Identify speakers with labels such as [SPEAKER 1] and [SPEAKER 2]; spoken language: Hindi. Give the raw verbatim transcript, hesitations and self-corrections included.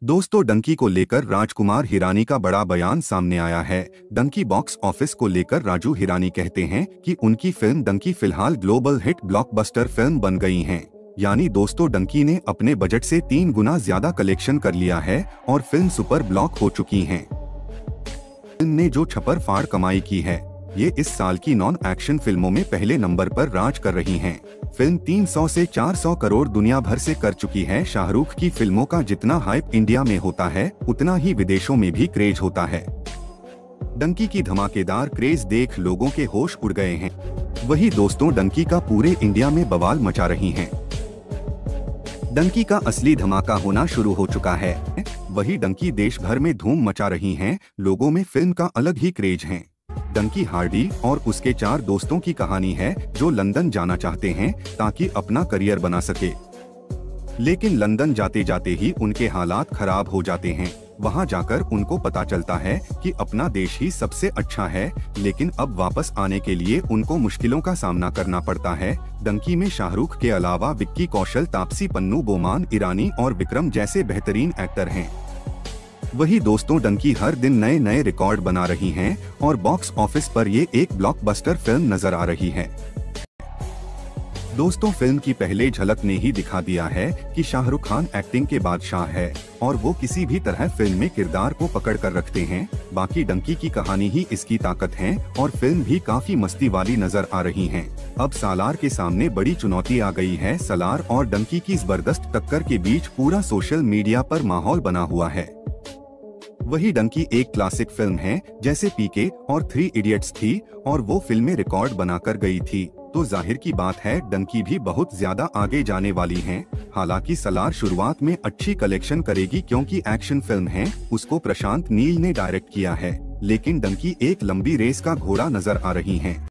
[SPEAKER 1] दोस्तों, डंकी को लेकर राजकुमार हिरानी का बड़ा बयान सामने आया है। डंकी बॉक्स ऑफिस को लेकर राजू हिरानी कहते हैं कि उनकी फिल्म डंकी फिलहाल ग्लोबल हिट ब्लॉकबस्टर फिल्म बन गई है। यानी दोस्तों, डंकी ने अपने बजट से तीन गुना ज्यादा कलेक्शन कर लिया है और फिल्म सुपर ब्लॉक हो चुकी है। फिल्म ने जो छप्पर फाड़ कमाई की है, ये इस साल की नॉन एक्शन फिल्मों में पहले नंबर पर राज कर रही हैं। फिल्म तीन सौ से चार सौ करोड़ दुनिया भर से कर चुकी है। शाहरुख की फिल्मों का जितना हाइप इंडिया में होता है, उतना ही विदेशों में भी क्रेज होता है। डंकी की धमाकेदार क्रेज देख लोगों के होश उड़ गए हैं। वही दोस्तों, डंकी का पूरे इंडिया में बवाल मचा रही है। डंकी का असली धमाका होना शुरू हो चुका है। वही डंकी देश भर में धूम मचा रही है। लोगों में फिल्म का अलग ही क्रेज है। डंकी हार्डी और उसके चार दोस्तों की कहानी है जो लंदन जाना चाहते हैं ताकि अपना करियर बना सके, लेकिन लंदन जाते जाते ही उनके हालात खराब हो जाते हैं। वहां जाकर उनको पता चलता है कि अपना देश ही सबसे अच्छा है, लेकिन अब वापस आने के लिए उनको मुश्किलों का सामना करना पड़ता है। डंकी में शाहरुख के अलावा विक्की कौशल, तापसी पन्नू, बोमान ईरानी और विक्रम जैसे बेहतरीन एक्टर हैं। वही दोस्तों, डंकी हर दिन नए नए रिकॉर्ड बना रही हैं और बॉक्स ऑफिस पर ये एक ब्लॉकबस्टर फिल्म नजर आ रही है। दोस्तों, फिल्म की पहले झलक ने ही दिखा दिया है कि शाहरुख खान एक्टिंग के बादशाह है और वो किसी भी तरह फिल्म में किरदार को पकड़ कर रखते हैं। बाकी डंकी की कहानी ही इसकी ताकत है और फिल्म भी काफी मस्ती वाली नजर आ रही है। अब सालार के सामने बड़ी चुनौती आ गई है। सालार और डंकी की जबरदस्त टक्कर के बीच पूरा सोशल मीडिया पर माहौल बना हुआ है। वही डंकी एक क्लासिक फिल्म है, जैसे पीके और थ्री इडियट्स थी और वो फिल्में रिकॉर्ड बनाकर गई थी, तो जाहिर की बात है डंकी भी बहुत ज्यादा आगे जाने वाली है। हालांकि सालार शुरुआत में अच्छी कलेक्शन करेगी क्योंकि एक्शन फिल्म है, उसको प्रशांत नील ने डायरेक्ट किया है, लेकिन डंकी एक लंबी रेस का घोड़ा नजर आ रही है।